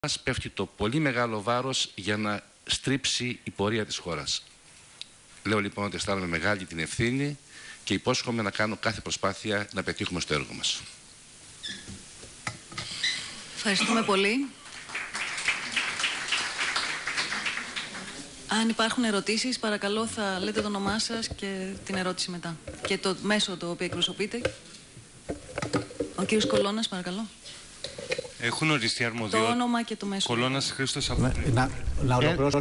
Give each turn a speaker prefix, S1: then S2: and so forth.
S1: μας πέφτει το πολύ μεγάλο βάρος για να στρίψει η πορεία της χώρας. Λέω λοιπόν ότι αισθάνομαι μεγάλη την ευθύνη και υπόσχομαι να κάνω κάθε προσπάθεια να πετύχουμε στο έργο μας.
S2: Ευχαριστούμε πολύ. Αν υπάρχουν ερωτήσεις, παρακαλώ θα λέτε το όνομά σας και την ερώτηση μετά. Και το μέσο το οποίο εκπροσωπείτε. Ο κύριος Κολώνας, παρακαλώ.
S3: Έχουν οριστεί αρμοδιότητες.
S2: Το όνομα και το μέσο.
S3: Κολώνας Χρήστος από...
S4: Να ολοκληρώσω.